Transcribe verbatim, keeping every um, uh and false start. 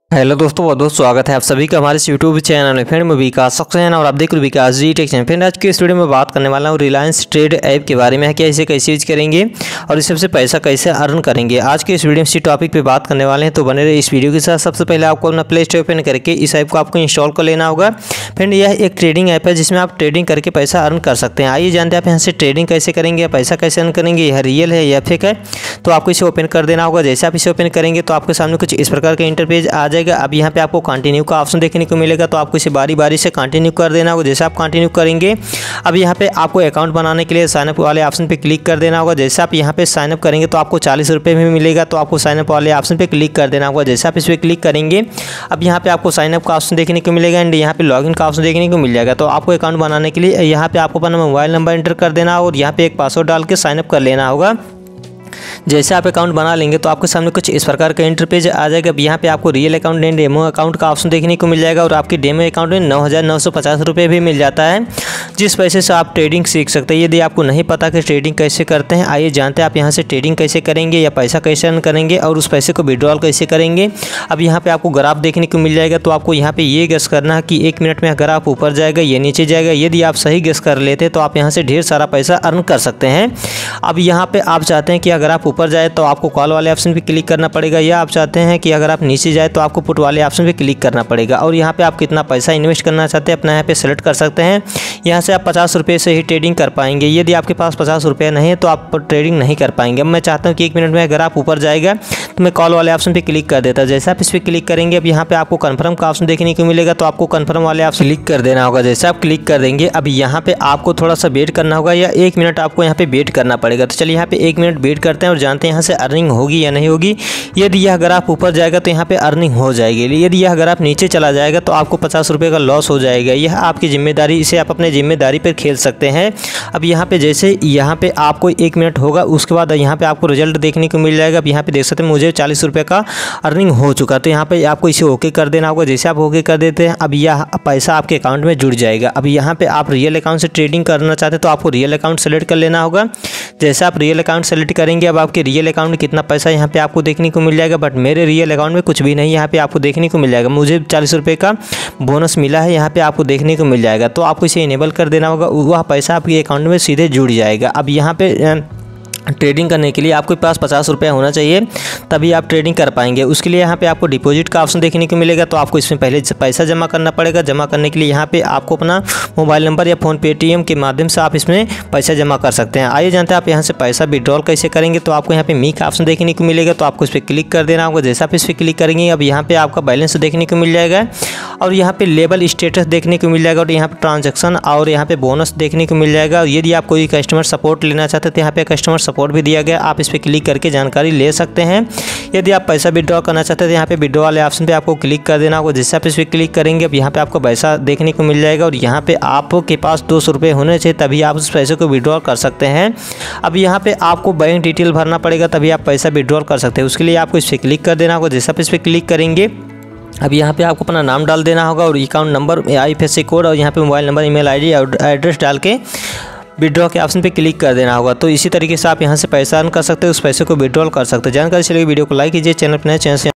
Hello दोस्तों, बहुत बहुत स्वागत है आप सभी का हमारे इस यूट्यूब चैनल में। फ्रेंड मैं विकास सक्सेना और आप देख रहे हो Vikas ji tech channel. Friend आज की इस वीडियो में बात करने वाला हूँ रिलायंस ट्रेड ऐप के बारे में है, क्या इसे कैसे यूज करेंगे और इससे सबसे पैसा कैसे अर्न करेंगे। आज के इस वीडियो में इसी टॉपिक पे बात करने वाले हैं, तो बने रहे इस वीडियो के साथ। सबसे पहले आपको अपना प्ले स्टोर ओपन करके इस ऐप को आपको इंस्टॉल कर लेना होगा। फ्रेंड यह एक ट्रेडिंग ऐप है जिसमें आप ट्रेडिंग करके पैसा अर्न कर सकते हैं। आइए जानते हैं आप यहाँ से ट्रेडिंग कैसे करेंगे या पैसा कैसे अर्न करेंगे, यह रियल है या फेक है। तो आपको इसे ओपन कर देना होगा। जैसे आप इसे ओपन करेंगे तो आपके सामने कुछ इस प्रकार का इंटरपेज आ जाएगा। अब यहाँ पे आपको कंटिन्यू का ऑप्शन देखने को मिलेगा, तो आपको इसे बारी बारी से कंटिन्यू कर देना होगा। जैसे आप कंटिन्यू करेंगे, अब यहाँ पे आपको अकाउंट बनाने के लिए साइनअप वाले ऑप्शन पे क्लिक कर देना होगा। जैसे आप यहाँ पे साइनअप करेंगे तो आपको चालीस रुपये में मिलेगा, तो आपको साइनअप वाले ऑप्शन पे क्लिक कर देना होगा। जैसे आप इस पर क्लिक करेंगे, अब यहाँ पे आपको साइनअप का ऑप्शन देखने को मिलेगा एंड यहाँ पे लॉगिन का ऑप्शन देखने को मिल जाएगा। तो आपको अकाउंट बनाने के लिए यहाँ पे आपको अपना मोबाइल नंबर एंटर कर देना होगा और यहाँ पे एक पासवर्ड डाल के साइनअप कर लेना होगा। जैसे आप अकाउंट बना लेंगे तो आपके सामने कुछ इस प्रकार का इंटरपेज आ जाएगा। अब यहाँ पे आपको real account and demo account का ऑप्शन देखने को मिल जाएगा और आपके डेमो अकाउंट में नौ हज़ार नौ सौ पचास रुपये भी मिल जाता है, जिस पैसे से आप ट्रेडिंग सीख सकते हैं। यदि आपको नहीं पता कि ट्रेडिंग कैसे करते हैं, आइए जानते हैं आप यहाँ से ट्रेडिंग कैसे करेंगे या पैसा कैसे अर्न करेंगे और उस पैसे को विड्रॉल कैसे करेंगे। अब यहाँ पे आपको ग्राफ देखने को मिल जाएगा, तो आपको यहाँ पे ये गेस करना है कि एक मिनट में ग्राफ ऊपर जाएगा या नीचे जाएगा। यदि आप सही गेस कर लेते हैं तो आप यहाँ से ढेर सारा पैसा अर्न कर सकते हैं। अब यहाँ पे आप चाहते हैं कि अगर आप ऊपर जाए तो आपको कॉल वाले ऑप्शन पे क्लिक करना पड़ेगा, या आप चाहते हैं कि अगर आप नीचे जाए तो आपको पुट वाले ऑप्शन पे क्लिक करना पड़ेगा। और यहाँ पे आप कितना पैसा इन्वेस्ट करना चाहते हैं अपना यहाँ पे सेलेक्ट कर सकते हैं। यहाँ से आप पचास रुपये से ही ट्रेडिंग कर पाएंगे। यदि आपके पास पचास रुपये नहीं है तो आप ट्रेडिंग नहीं कर पाएंगे। अब मैं चाहता हूँ कि एक मिनट में अगर आप ऊपर जाएगा तो मैं कॉल वाले ऑप्शन पे क्लिक कर देता। जैसे आप इस पर क्लिक करेंगे, अब यहाँ पे आपको कन्फर्म का ऑप्शन देखने को मिलेगा, तो आपको कन्फर्म वाले ऑप्शन क्लिक कर देना होगा। जैसे आप क्लिक कर देंगे, अब यहाँ पे आपको थोड़ा सा वेट करना होगा या एक मिनट आपको यहाँ पे वेट करना पड़ेगा। तो चलिए यहाँ पे एक मिनट वेट करते हैं और जानते हैं यहाँ से अर्निंग होगी या नहीं होगी। यदि यह ग्राफ ऊपर जाएगा तो यहाँ पे अर्निंग हो जाएगी, यदि यह ग्राफ नीचे चला जाएगा तो आपको पचास रुपये का लॉस हो जाएगा। यह आपकी जिम्मेदारी, इसे आप अपने जिम्मेदारी पर खेल सकते हैं। अब यहाँ पे जैसे यहाँ पे आपको एक मिनट होगा, उसके बाद यहाँ पे आपको रिजल्ट देखने को मिल जाएगा। अब यहाँ पे देख सकते हैं मुझे चालीस रुपये का अर्निंग हो चुका, तो यहाँ पे आपको इसे ओके कर देना होगा। जैसे आप ओके कर देते हैं, अब यह पैसा आपके अकाउंट में जुड़ जाएगा। अब यहाँ पे आप रियल अकाउंट से ट्रेडिंग करना चाहते हैं तो आपको रियल अकाउंट सेलेक्ट कर लेना होगा। जैसे आप रियल अकाउंट सेलेक्ट करेंगे, अब आपके रियल अकाउंट में कितना पैसा यहाँ पे आपको देखने को मिल जाएगा। बट मेरे रियल अकाउंट में कुछ भी नहीं, यहाँ पे आपको देखने को मिल जाएगा। मुझे चालीस रुपये का बोनस मिला है, यहाँ पे आपको देखने को मिल जाएगा। तो आपको इसे इनेबल कर देना होगा, वह पैसा आपके अकाउंट में सीधे जुड़ जाएगा। अब यहाँ पे ट्रेडिंग करने के लिए आपके पास पचास रुपये होना चाहिए, तभी आप ट्रेडिंग कर पाएंगे। उसके लिए यहाँ पे आपको डिपॉजिट का ऑप्शन देखने को मिलेगा, तो आपको इसमें पहले पैसा जमा करना पड़ेगा। जमा करने के लिए यहाँ पे आपको अपना मोबाइल नंबर या फ़ोन पेटीएम के माध्यम से आप इसमें पैसा जमा कर सकते हैं। आइए जानते हैं आप यहाँ से पैसा विड्रॉल कैसे करेंगे। तो आपको यहाँ पे मी का ऑप्शन देखने को मिलेगा, तो आपको इस पर क्लिक कर देना होगा। जैसे आप इस पर क्लिक करेंगे, अब यहाँ पे आपका बैलेंस देखने को मिल जाएगा और यहाँ पे लेवल स्टेटस देखने को मिल जाएगा और यहाँ पे ट्रांजैक्शन और यहाँ पे बोनस देखने को मिल जाएगा। यदि आप कोई कस्टमर सपोर्ट लेना चाहते हैं तो यहाँ पे कस्टमर सपोर्ट भी दिया गया, आप इस पर क्लिक करके जानकारी ले सकते हैं। यदि आप पैसा विड्रॉ करना चाहते हैं तो यहाँ पे विड्रॉ वाले ऑप्शन पे आपको क्लिक कर देना होगा। जिससे आप इस पर क्लिक करेंगे, अब यहाँ पे आपको पैसा देखने को मिल जाएगा और यहाँ पे आपके पास दो सौ रुपये होने चाहिए, तभी आप उस पैसे को विड्रॉ कर सकते हैं। अब यहाँ पे आपको बैंक डिटेल भरना पड़ेगा, तभी आप पैसा विड्रॉ कर सकते हैं। उसके लिए आपको इस पर क्लिक कर देना होगा। जैसे आप इस पर क्लिक करेंगे, अब यहाँ पे आपको अपना नाम डाल देना होगा और account number, I F S C code और यहाँ पे मोबाइल नंबर, ईमेल आईडी और एड्रेस डाल के विड्रॉ के ऑप्शन पे क्लिक कर देना होगा। तो इसी तरीके से आप यहाँ से पैसा अर्न कर सकते हैं, उस पैसे को विड्रॉल कर सकते हैं। जानकारी चलेगी वीडियो को लाइक कीजिए, चैनल पर नए चैनल से